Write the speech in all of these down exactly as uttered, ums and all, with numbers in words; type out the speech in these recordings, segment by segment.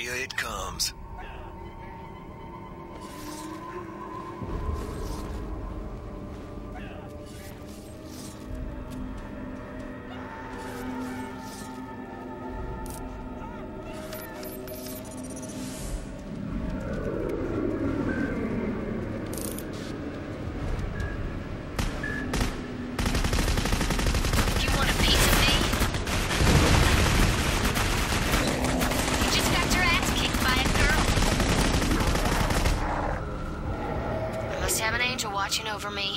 Here it comes. Watching over me.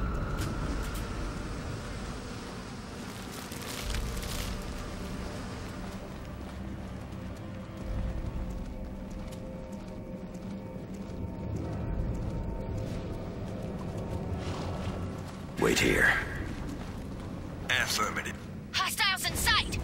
Wait here. Affirmative. Hostiles in sight!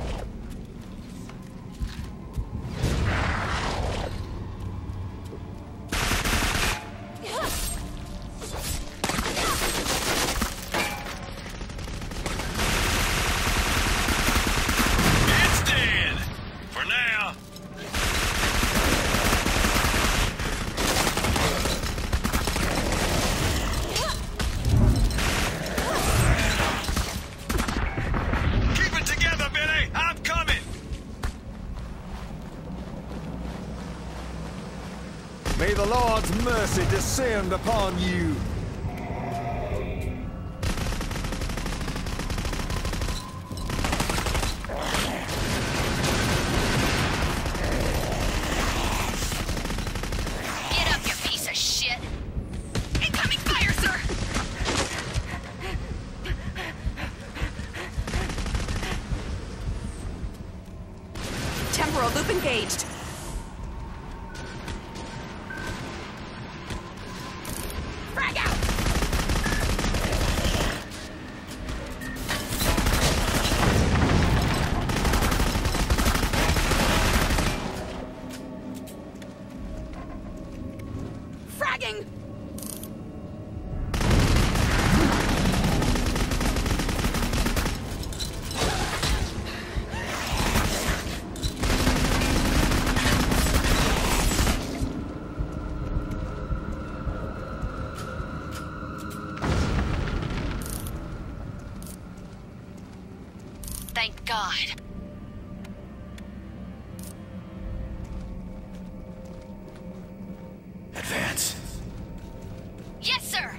May the Lord's mercy descend upon you. Get up, you piece of shit! Incoming fire, sir! Temporal loop engaged. Thank God. Advance. Yes, sir!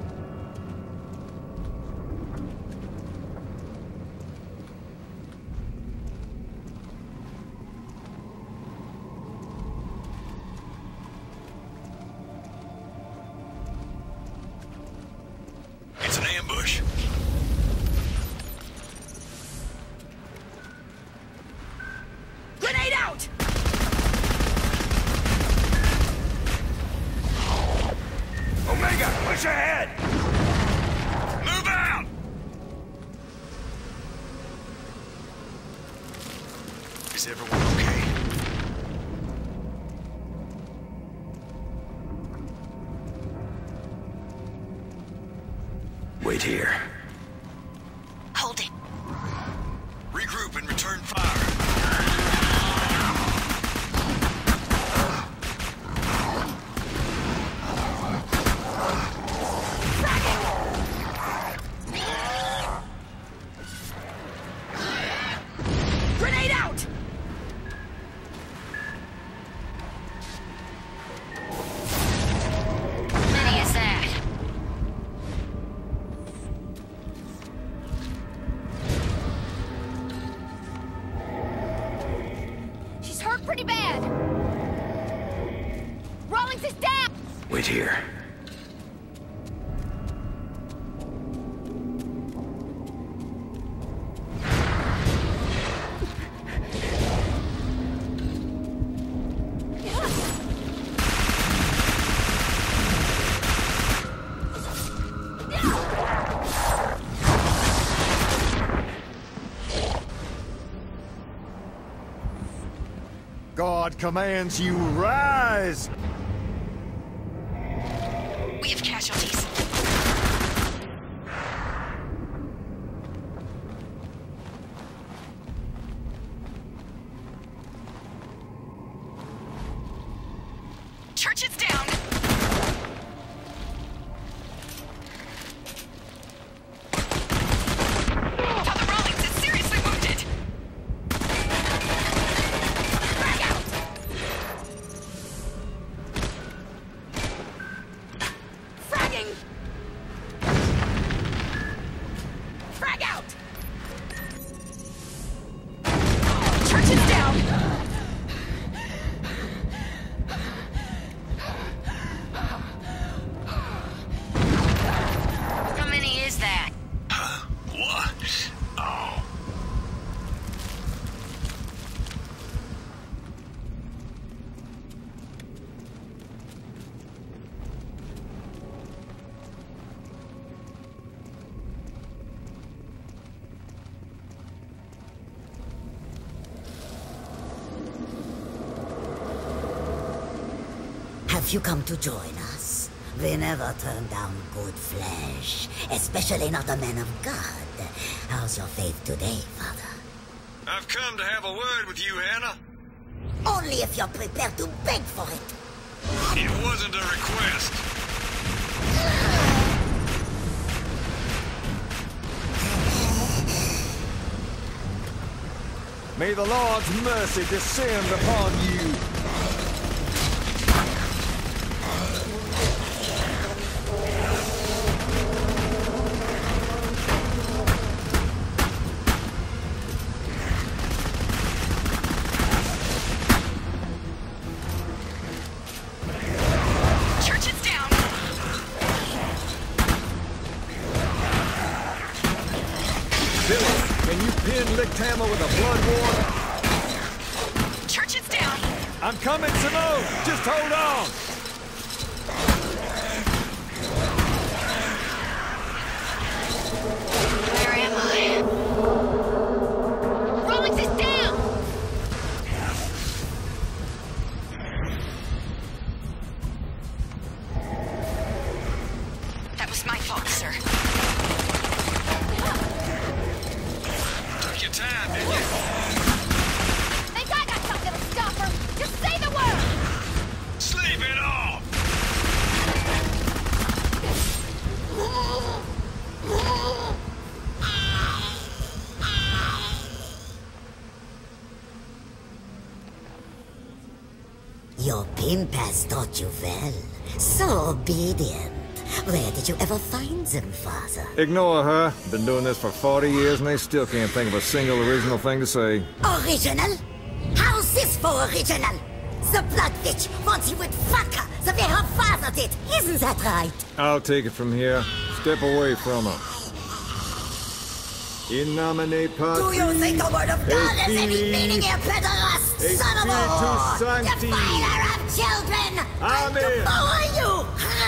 It's an ambush. Grenade out! Omega, push ahead! Move out! Is everyone okay? Wait here. Hold it. Regroup and return fire. Grenade out! Many is that? She's hurt pretty bad. Rawlings is down! Wait here. God commands you, rise! We have casualties. If you come to join us, we never turn down good flesh, especially not a man of God. How's your faith today, Father? I've come to have a word with you, Hannah. Only if you're prepared to beg for it. It wasn't a request. May the Lord's mercy descend upon you. Church is down. Billy, can you pin Lichthammer with a blood ward? Church is down. I'm coming, Simone! Just hold on! Where am I? Rollins is down! That was my fault, sir. Took your time, didn't you? Think I got something to stop her? Just say the word! Sleep it off! Your pimp has taught you well. So obedient. Where did you ever find them, Father? Ignore her. Been doing this for forty years and they still can't think of a single original thing to say. Original? How's this for original? The blood witch wants you would fuck her the way her father did. Isn't that right? I'll take it from here. Step away from her. In nomine Patris. Do you think the word of God has any Filii, meaning here, pederast? et Son of a Spiritus whore! Sancti. Defiler of children! I'll Amen. devour you!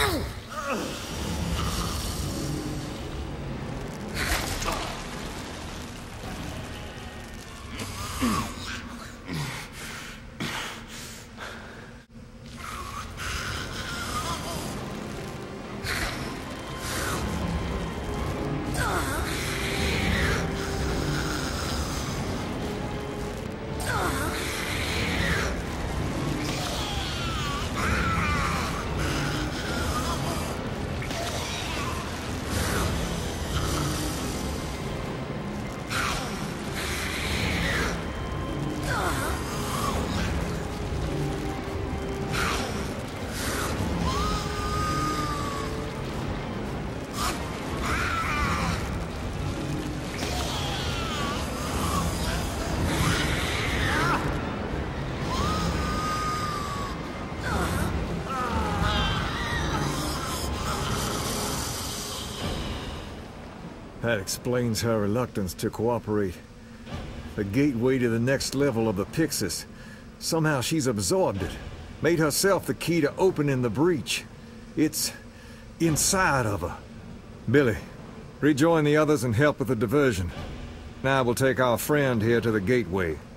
That explains her reluctance to cooperate. The gateway to the next level of the Pyxis. Somehow she's absorbed it. Made herself the key to opening the breach. It's inside of her. Billy, rejoin the others and help with the diversion. Now we'll take our friend here to the gateway.